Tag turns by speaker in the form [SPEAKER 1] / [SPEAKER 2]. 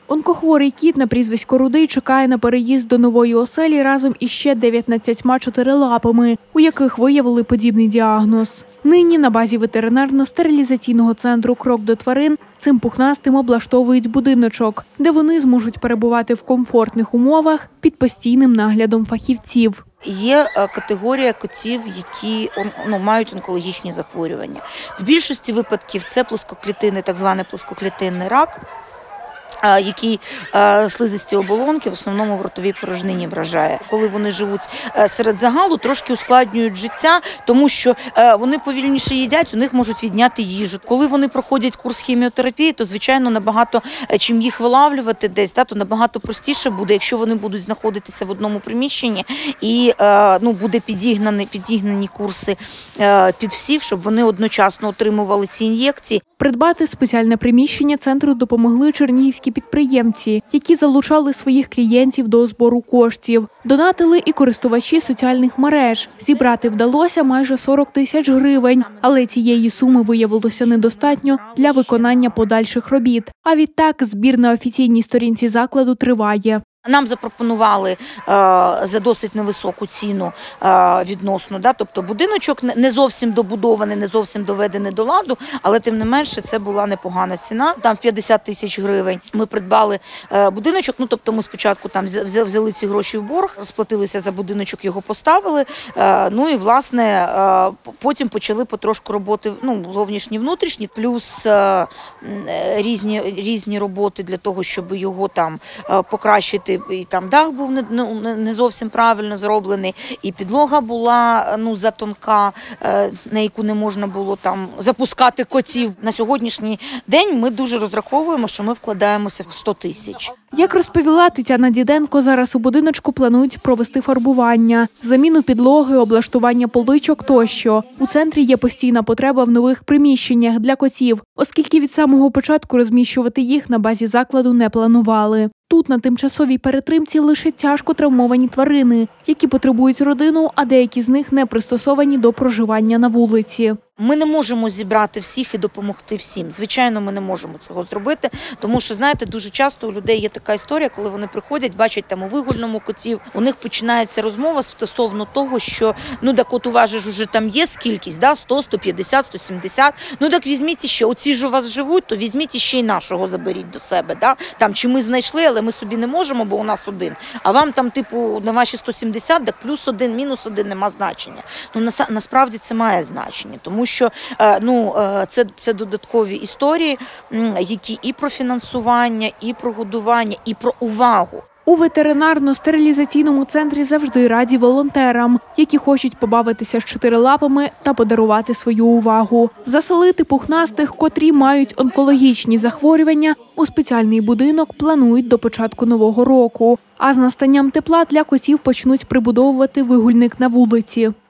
[SPEAKER 1] Онкохворий кіт на прізвисько Рудий чекає на переїзд до нової оселі разом із ще 19 чотирилапами, у яких виявили подібний діагноз. Нині на базі ветеринарно-стерилізаційного центру «Крок до тварин» цим пухнастим облаштовують будиночок, де вони зможуть перебувати в комфортних умовах під постійним наглядом фахівців.
[SPEAKER 2] Є категорія котів, які мають онкологічні захворювання. В більшості випадків це плоскоклітинний, так званий плоскоклітинний рак, який слизисті оболонки в основному в ротовій порожнині вражає. Коли вони живуть серед загалу, трошки ускладнюють життя, тому що вони повільніше їдять, у них можуть відняти їжу. Коли вони проходять курс хіміотерапії, то, звичайно, набагато, чим їх вилавлювати десь, то набагато простіше буде, якщо вони будуть знаходитися в одному приміщенні і буде підігнані курси під всіх, щоб вони одночасно отримували ці ін'єкції.
[SPEAKER 1] Придбати спеціальне приміщення центру допомогли чернігівські підприємці, які залучали своїх клієнтів до збору коштів. Донатили і користувачі соціальних мереж. Зібрати вдалося майже 40 тисяч гривень, але цієї суми виявилося недостатньо для виконання подальших робіт. А відтак збір на офіційній сторінці закладу триває.
[SPEAKER 2] Нам запропонували за досить невисоку ціну відносно, тобто будиночок не зовсім добудований, не зовсім доведений до ладу, але тим не менше це була непогана ціна. Там в 50 тисяч гривень ми придбали будиночок, тобто ми спочатку там взяли ці гроші в борг, розплатилися за будиночок, його поставили, і власне потім почали потрошку роботи, зовнішні, внутрішні, плюс різні роботи для того, щоб його там покращити. І там дах був не зовсім правильно зроблений, і підлога була затонка, на яку не можна було там запускати котів. На сьогоднішній день ми дуже розраховуємо, що ми вкладаємося в 100 тисяч.
[SPEAKER 1] Як розповіла Тетяна Діденко, зараз у будиночку планують провести фарбування, заміну підлоги, облаштування поличок тощо. У центрі є постійна потреба в нових приміщеннях для котів, оскільки від самого початку розміщувати їх на базі закладу не планували. Тут на тимчасовій перетримці лише тяжко травмовані тварини, які потребують родину, а деякі з них не пристосовані до проживання на вулиці.
[SPEAKER 2] Ми не можемо зібрати всіх і допомогти всім. Звичайно, ми не можемо цього зробити, тому що, знаєте, дуже часто у людей є така історія, коли вони приходять, бачать там у вигульному котів, у них починається розмова стосовно того, що, так от у вас же вже там є скількись, 100, 150, 170, так візьміть іще, оці ж у вас живуть, то візьміть іще й нашого заберіть до себе, там, чи ми знайшли, але ми собі не можемо, бо у нас один, а вам там, на ваші 170, так плюс один, мінус один, нема значення. Насправді це має значення, тому що це додаткові історії, які і про фінансування, і про годування, і про увагу.
[SPEAKER 1] У ветеринарно-стерилізаційному центрі завжди раді волонтерам, які хочуть побавитися з чотирилапами та подарувати свою увагу. Заселити пухнастих, котрі мають онкологічні захворювання, у спеціальний будинок планують до початку нового року. А з настанням тепла для котів почнуть прибудовувати вигульник на вулиці.